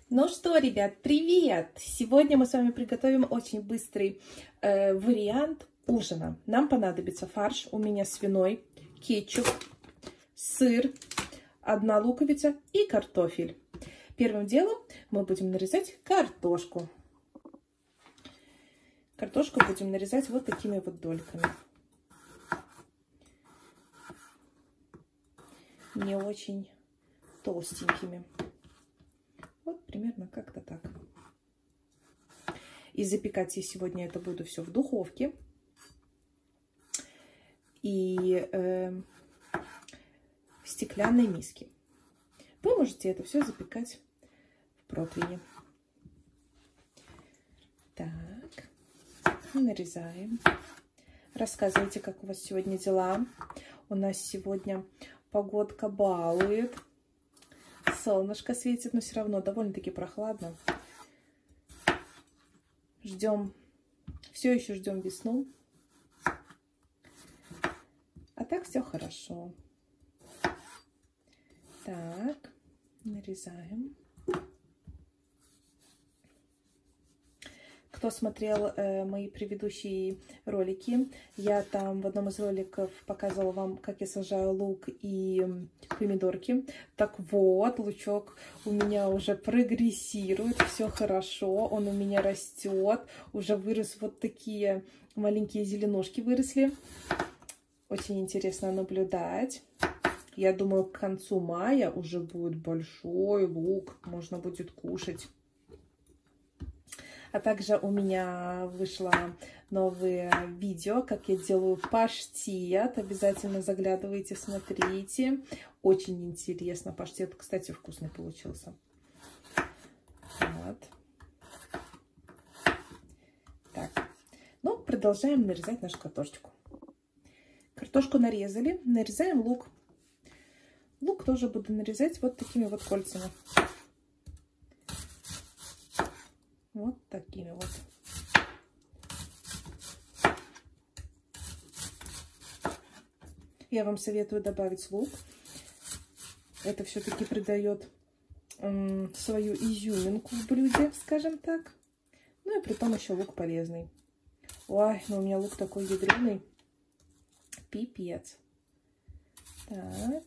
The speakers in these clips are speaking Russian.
Ну что, ребят, привет! Сегодня мы с вами приготовим очень быстрый вариант ужина. Нам понадобится фарш, у меня свиной, кетчуп, сыр, 1 луковица и картофель. Первым делом мы будем нарезать картошку. Картошку будем нарезать вот такими вот дольками. Не очень толстенькими. Вот примерно как-то так. И запекать я сегодня это буду все в духовке. И в стеклянной миске. Вы можете это все запекать в противне. Так, нарезаем. Рассказывайте, как у вас сегодня дела. У нас сегодня погодка балует. Солнышко светит, но все равно довольно-таки прохладно. Ждем, все еще ждем весну. А так все хорошо. Так, нарезаем. Кто смотрел мои предыдущие ролики, я там в одном из роликов показывала вам, как я сажаю лук и помидорки. Так вот, лучок у меня уже прогрессирует, все хорошо, он у меня растет, уже вырос вот такие маленькие зеленушки выросли. Очень интересно наблюдать. Я думаю, к концу мая уже будет большой лук, можно будет кушать. А также у меня вышло новое видео, как я делаю паштет. Обязательно заглядывайте, смотрите. Очень интересно. Паштет, кстати, вкусный получился. Вот. Так. Ну, продолжаем нарезать нашу картошечку. Картошку нарезали. Нарезаем лук. Лук тоже буду нарезать вот такими вот кольцами. Вот такими вот. Я вам советую добавить лук. Это все-таки придает свою изюминку в блюде, скажем так. Ну и при том еще лук полезный. Ой, ну у меня лук такой ядреный. Пипец. Так.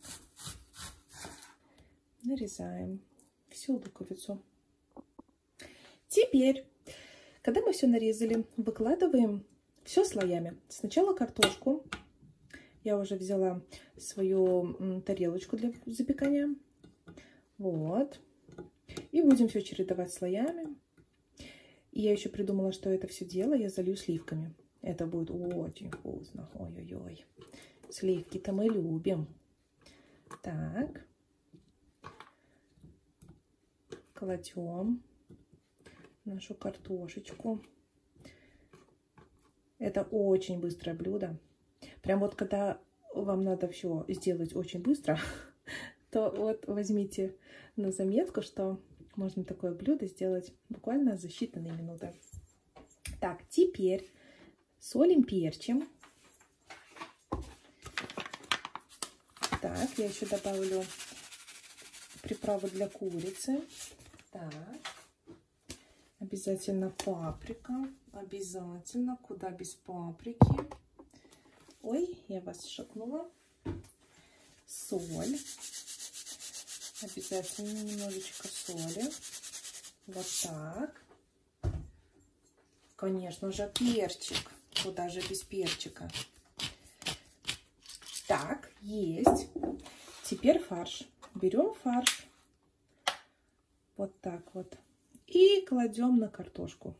Нарезаем всю луковицу. Теперь, когда мы все нарезали, выкладываем все слоями. Сначала картошку. Я уже взяла свою тарелочку для запекания. Вот. И будем все чередовать слоями. И я еще придумала, что это все дело я залью сливками. Это будет очень вкусно. Ой-ой-ой. Сливки-то мы любим. Так. Кладем нашу картошечку. Это очень быстрое блюдо. Прям вот когда вам надо все сделать очень быстро, то вот возьмите на заметку, что можно такое блюдо сделать буквально за считанные минуты. Так, теперь солим, перчим. Так, я еще добавлю приправу для курицы. Так. Обязательно паприка. Обязательно. Куда без паприки? Ой, я вас шокнула. Соль. Обязательно немножечко соли. Вот так. Конечно же, перчик. Куда же без перчика? Так, есть. Теперь фарш. Берем фарш. Вот так вот. И кладем на картошку.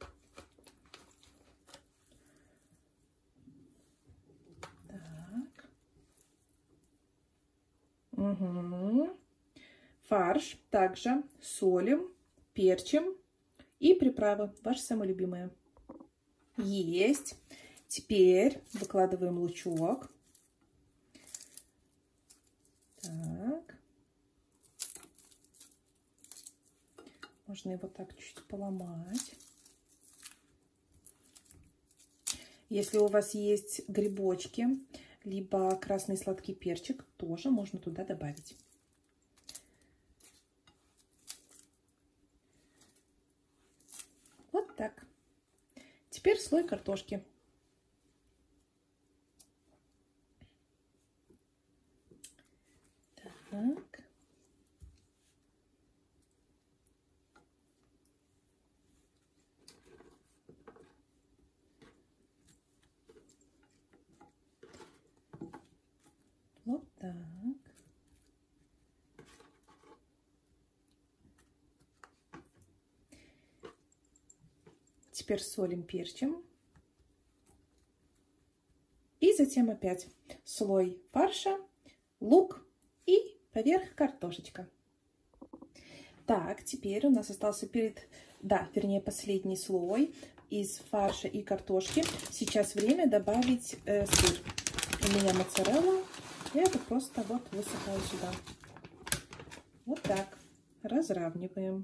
Так. Угу. Фарш также солим, перчим и приправы. Ваши самые любимые. Есть. Теперь выкладываем лучок. Так. Можно его так чуть-чуть поломать. Если у вас есть грибочки, либо красный сладкий перчик, тоже можно туда добавить. так. Теперь слой картошки. Так. Вот так. Теперь солим, перчим. И затем опять слой фарша, лук и поверх картошечка. Так, теперь у нас остался последний слой из фарша и картошки. Сейчас время добавить сыр. У меня моцарелла. Я это просто вот высыпаю сюда. Вот так. Разравниваем.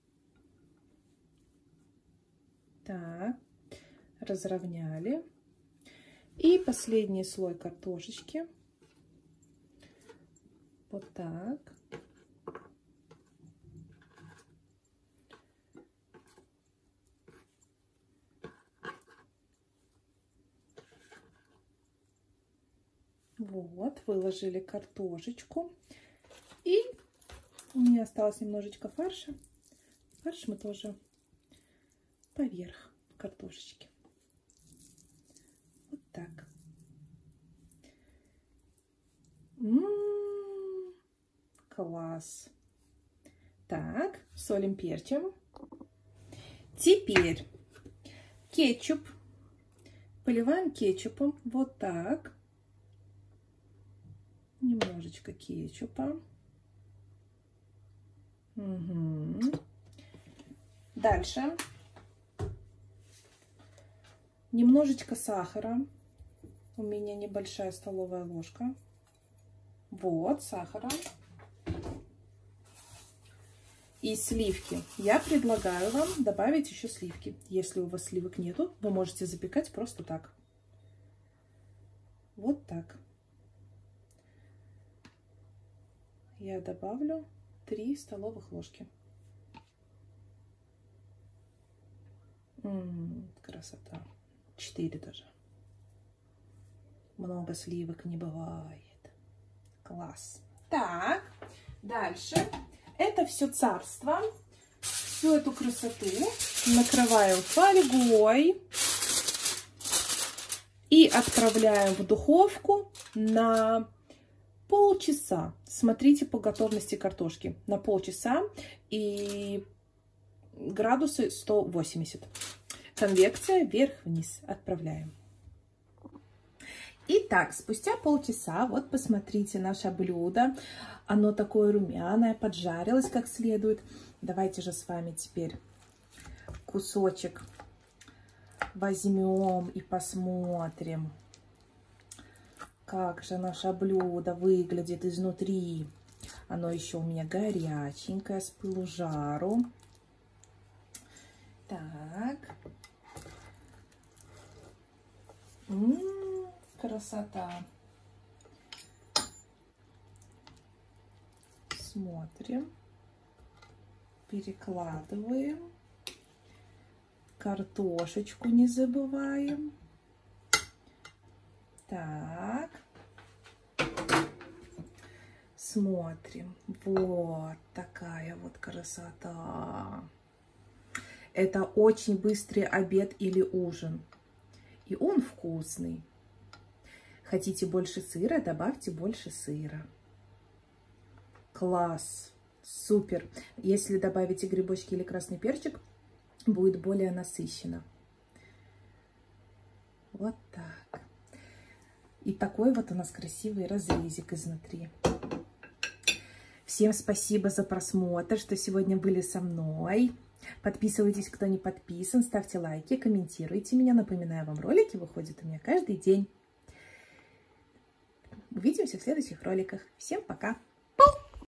Так, разровняли. И последний слой картошечки. Вот так. Вот, выложили картошечку. И у меня осталось немножечко фарша. Фарш мы тоже поверх картошечки. Вот так. Класс. Так, солим, перчим. Теперь кетчуп. Поливаем кетчупом. Вот так. Немножечко кетчупа. Угу. Дальше. Немножечко сахара. У меня небольшая столовая ложка. Вот, сахара. И сливки. Я предлагаю вам добавить еще сливки. Если у вас сливок нету, вы можете запекать просто так. Вот так. Я добавлю 3 столовых ложки. Красота. 4 даже. Много сливок не бывает. Класс. Так, дальше. Это все царство. Всю эту красоту накрываем фольгой. И отправляем в духовку на полчаса. Смотрите по готовности картошки. На полчаса и градусы 180. Конвекция вверх-вниз. Отправляем. Итак, спустя полчаса, вот посмотрите наше блюдо. Оно такое румяное, поджарилось как следует. Давайте же с вами теперь кусочек возьмем и посмотрим, как же наше блюдо выглядит изнутри. Оно еще у меня горяченькое, с пылу жару. Так. Красота. Смотрим. Перекладываем. Картошечку не забываем. Так. Смотрим. Вот такая вот красота. Это очень быстрый обед или ужин. И он вкусный. Хотите больше сыра, добавьте больше сыра. Класс! Супер! Если добавите грибочки или красный перчик, будет более насыщенно. Вот так. И такой вот у нас красивый разрезик изнутри. Всем спасибо за просмотр, что сегодня были со мной. Подписывайтесь, кто не подписан, ставьте лайки, комментируйте меня. Напоминаю вам, ролики выходят у меня каждый день. Увидимся в следующих роликах. Всем пока!